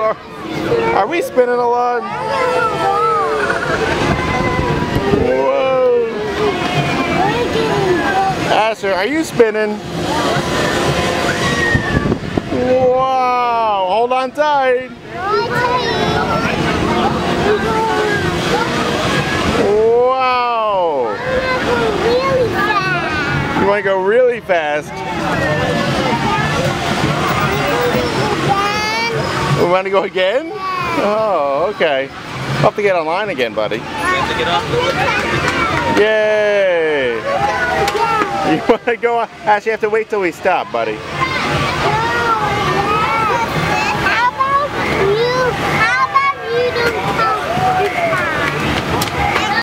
Are we spinning a lot? Whoa. Asher, are you spinning? Wow. Hold on tight. Wow. You want to go really fast? We want to go again? Oh, okay. I'll have to get online again, buddy. Yay! You want to go on? Actually, you have to wait till we stop, buddy.